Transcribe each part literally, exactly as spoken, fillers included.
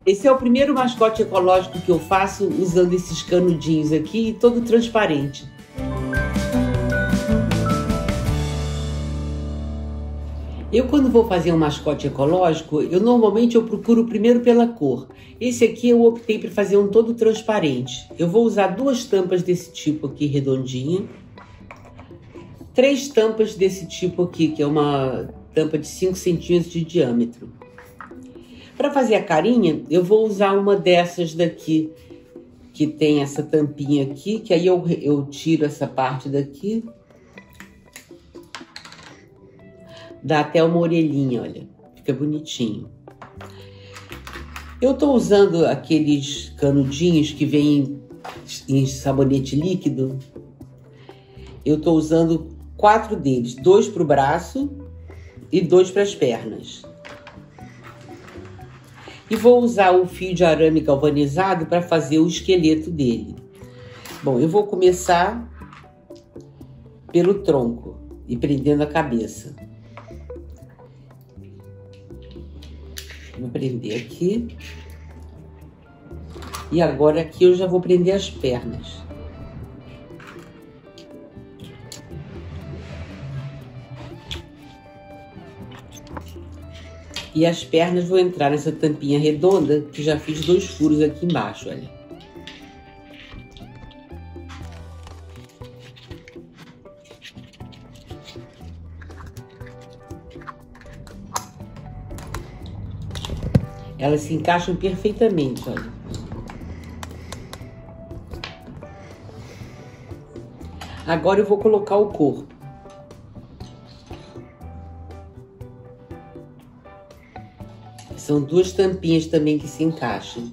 Esse é o primeiro mascote ecológico que eu faço usando esses canudinhos aqui, todo transparente. Eu, quando vou fazer um mascote ecológico, eu normalmente eu procuro primeiro pela cor. Esse aqui eu optei por fazer um todo transparente. Eu vou usar duas tampas desse tipo aqui, redondinha. Três tampas desse tipo aqui, que é uma tampa de cinco centímetros de diâmetro. Para fazer a carinha, eu vou usar uma dessas daqui, que tem essa tampinha aqui, que aí eu, eu tiro essa parte daqui. Dá até uma orelhinha, olha, fica bonitinho. Eu tô usando aqueles canudinhos que vêm em sabonete líquido. Eu tô usando quatro deles, dois para o braço e dois para as pernas. E vou usar o fio de arame galvanizado para fazer o esqueleto dele. Bom, eu vou começar pelo tronco e prendendo a cabeça. Vou prender aqui. E agora aqui eu já vou prender as pernas. E as pernas vão entrar nessa tampinha redonda, que já fiz dois furos aqui embaixo, olha. Elas se encaixam perfeitamente, olha. Agora eu vou colocar o corpo. São duas tampinhas também que se encaixam.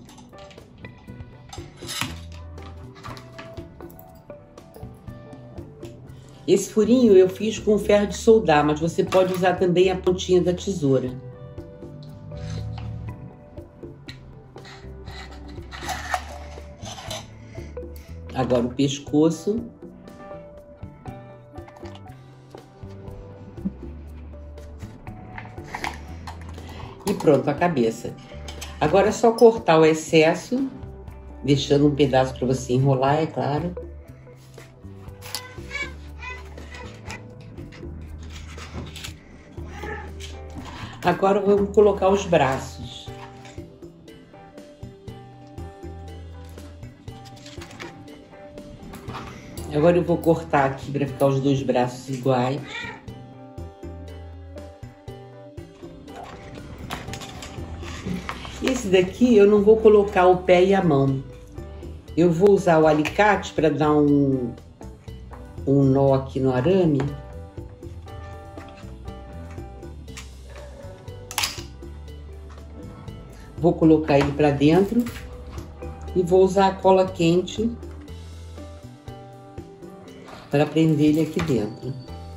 Esse furinho eu fiz com ferro de soldar, mas você pode usar também a pontinha da tesoura. Agora o pescoço. E pronto, a cabeça. Agora é só cortar o excesso, deixando um pedaço para você enrolar, é claro. Agora vamos colocar os braços. Agora eu vou cortar aqui para ficar os dois braços iguais. Esse daqui eu não vou colocar o pé e a mão. Eu vou usar o alicate para dar um, um nó aqui no arame. Vou colocar ele para dentro e vou usar a cola quente para prender ele aqui dentro.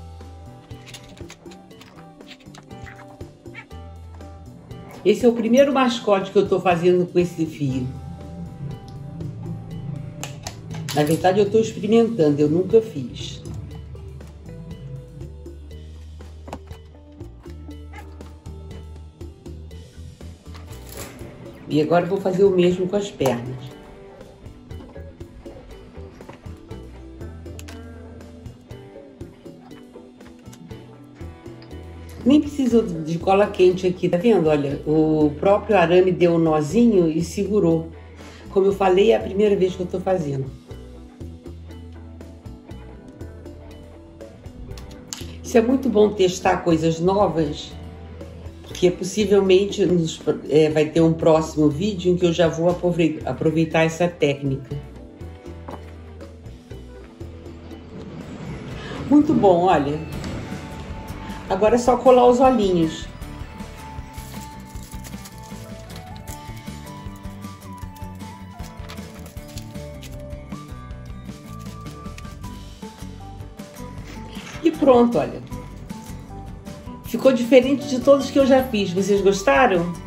Esse é o primeiro mascote que eu tô fazendo com esse fio. Na verdade, eu tô experimentando, eu nunca fiz. E agora eu vou fazer o mesmo com as pernas. Nem preciso de cola quente aqui, tá vendo? Olha, o próprio arame deu um nozinho e segurou. Como eu falei, é a primeira vez que eu tô fazendo. Isso é muito bom testar coisas novas, porque possivelmente nos, é, vai ter um próximo vídeo em que eu já vou aproveitar essa técnica. Muito bom, olha. Agora é só colar os olhinhos. E pronto, olha. Ficou diferente de todos que eu já fiz. Vocês gostaram?